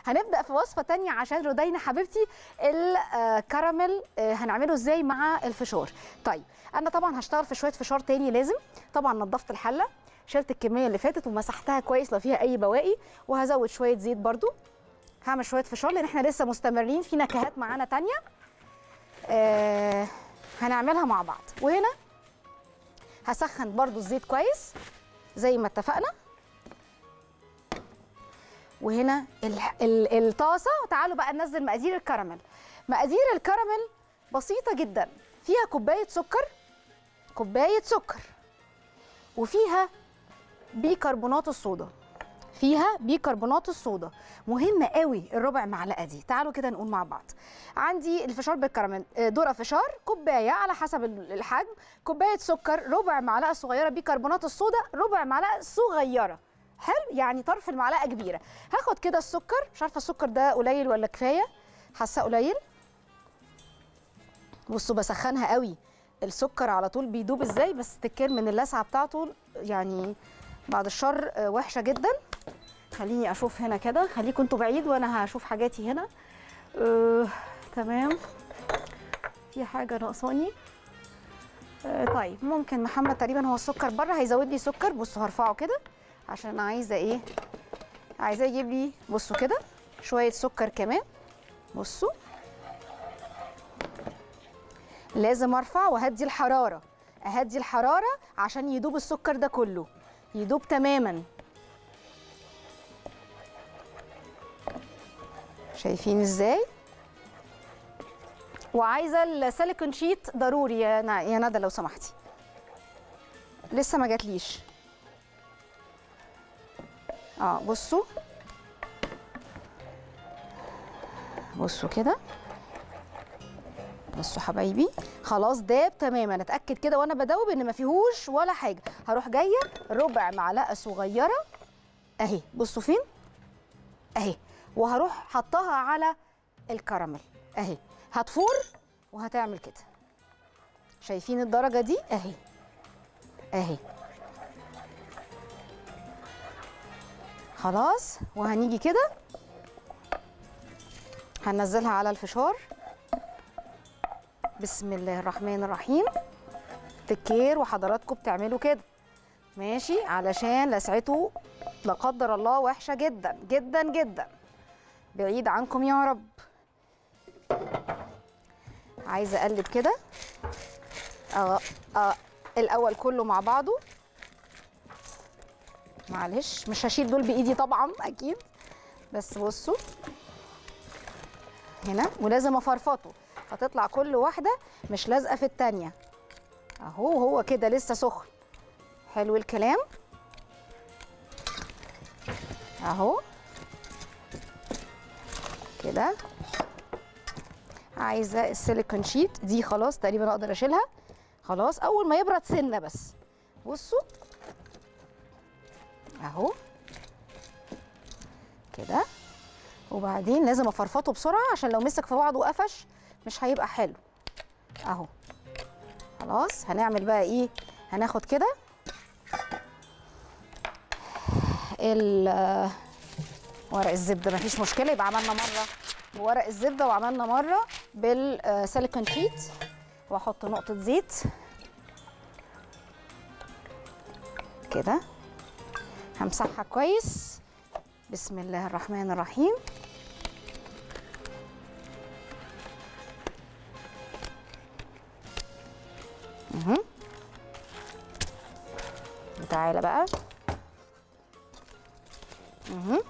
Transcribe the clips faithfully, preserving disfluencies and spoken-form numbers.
هنبدا في وصفه تانية عشان رودينا حبيبتي. الكراميل هنعمله ازاي مع الفشار. طيب انا طبعا هشتغل في شويه فشار تاني. لازم طبعا نظفت الحله، شلت الكميه اللي فاتت ومسحتها كويس لو فيها اي بواقي، وهزود شويه زيت برضو. هعمل شويه فشار لان احنا لسه مستمرين في نكهات معانا تانية آه هنعملها مع بعض. وهنا هسخن برضو الزيت كويس زي ما اتفقنا. وهنا الطاسه. تعالوا بقى ننزل مقادير الكراميل. مقادير الكراميل بسيطه جدا. فيها كوبايه سكر، كوبايه سكر، وفيها بيكربونات الصودا، فيها بيكربونات الصودا. مهمه قوي الربع معلقه دي. تعالوا كده نقول مع بعض. عندي الفشار بالكراميل ذره فشار كوبايه على حسب الحجم، كوبايه سكر، ربع معلقه صغيره بيكربونات الصودا، ربع معلقه صغيره. حلو، يعني طرف المعلقه كبيره. هاخد كده السكر، مش عارفه السكر ده قليل ولا كفايه، حاسه قليل. بصوا بسخنها قوي. السكر على طول بيدوب ازاي، بس تكر من اللسعه بتاعته يعني بعد الشر وحشه جدا. خليني اشوف هنا كده، خليكم انتوا بعيد وانا هشوف حاجاتي هنا. أه، تمام. في حاجه ناقصاني. أه طيب ممكن محمد تقريبا هو السكر بره هيزود لي سكر. بصوا هرفعه كده عشان عايزه ايه، عايزاه يجيب لي بصوا كده شويه سكر كمان. بصوا لازم ارفع واهدي الحراره، اهدي الحراره عشان يدوب السكر ده كله، يدوب تماما. شايفين ازاي؟ وعايزه السيليكون شيت ضروري يا يا ندى لو سمحتي، لسه ما جاتليش. اه بصوا بصوا كده، بصوا حبايبي خلاص داب تماما. اتاكد كده وانا بدوب ان ما فيهوش ولا حاجه. هروح جايه ربع معلقه صغيره اهي، بصوا فين اهي، وهروح حطها على الكراميل اهي. هتفور وهتعمل كده. شايفين الدرجه دي اهي اهي. خلاص وهنيجي كده هننزلها على الفشار. بسم الله الرحمن الرحيم. تكير وحضراتكم بتعملوا كده ماشي، علشان لسعته لا قدر الله وحشه جدا جدا جدا، بعيد عنكم يا رب. عايزه اقلب كده اه اه الاول كله مع بعضه. معلش مش هشيل دول بايدي طبعا اكيد، بس بصوا هنا ولازم افرفطه فتطلع كل واحده مش لازقه في التانيه اهو. هو كده لسه سخن. حلو الكلام اهو كده. عايزه السيليكون شيت دي خلاص تقريبا اقدر اشيلها. خلاص اول ما يبرد سنه بس. بصوا اهو كده. وبعدين لازم افرفطه بسرعه عشان لو مسك في بعضه وقفش مش هيبقى حلو اهو. خلاص هنعمل بقى ايه، هناخد كده ورق الزبده مفيش مشكله، يبقى عملنا مره بورق الزبده وعملنا مره بالسيليكون شيت. واحط نقطه زيت كده، همسحها كويس. بسم الله الرحمن الرحيم. اهو وتعالى بقى اهو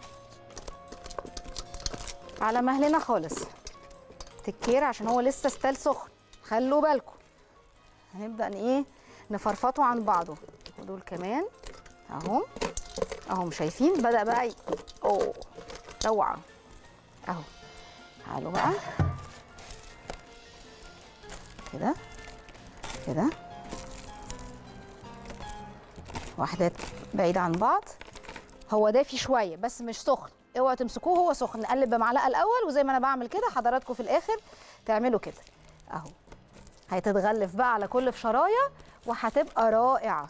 على مهلنا خالص. تكير عشان هو لسه ستال سخن، خلوا بالكم. هنبدا ايه نفرفطه عن بعضه. ودول كمان اهو اهو شايفين بدا بقى ي... اوه روعه اهو. تعالوا بقى كده كده واحدات بعيده عن بعض. هو دافي شويه بس مش سخن، اوعوا تمسكوه هو سخن. نقلب بمعلقه الاول وزي ما انا بعمل كده حضراتكم في الاخر تعملوا كده اهو. هيتتغلف بقى على كل فشرايه وهتبقى رائعه.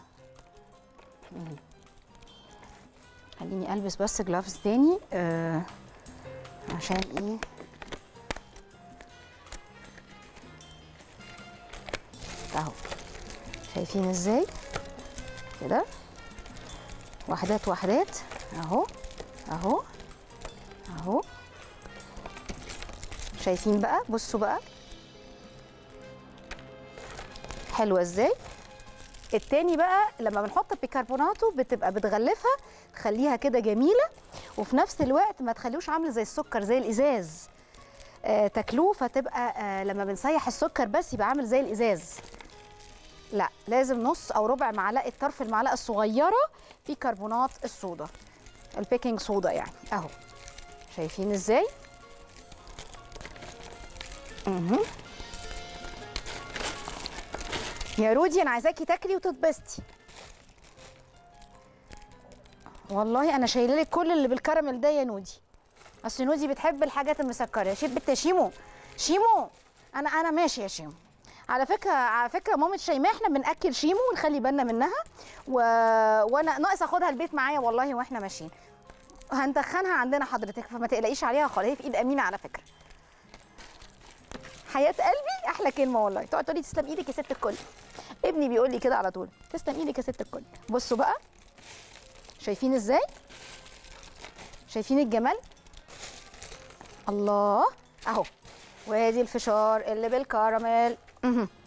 خليني البس بس جلافز تاني. آه عشان ايه؟ اهو شايفين ازاي كده، وحدات وحدات اهو اهو اهو. شايفين بقى؟ بصوا بقى حلوه ازاي. التاني بقى لما بنحط بيكربوناتو بتبقى بتغلفها تخليها كده جميله، وفي نفس الوقت ما تخليوش عامل زي السكر زي الازاز. آه تاكلوه فتبقى آه لما بنسيح السكر بس يبقى عامل زي الازاز. لا، لازم نص او ربع معلقه، طرف المعلقه الصغيره في كربونات الصودا، البيكنج صودا يعني. اهو شايفين ازاي؟ اها يا رودي انا عايزاكي تاكلي وتتبسطي. والله انا شايله لك كل اللي بالكراميل ده يا نودي، اصل نودي بتحب الحاجات المسكره. يا شيت بنت شيمو، شيمو انا انا ماشي يا شيمو. على فكره على فكره مامة شيماء احنا بناكل شيمو ونخلي بالنا منها، و... وانا ناقص اخدها البيت معايا والله واحنا ماشيين. هندخنها عندنا حضرتك، فما تقلقيش عليها خالص، هي في ايد امينه على فكره. حياه قلبي احلى كلمه والله، تقعد تقولي تسلم ايدك يا ست الكل. ابني بيقول لي كده على طول، تسلم ايدك يا ست الكل. بصوا بقى شايفين ازاي؟ شايفين الجمال؟ الله اهو. وادي الفشار اللي بالكراميل.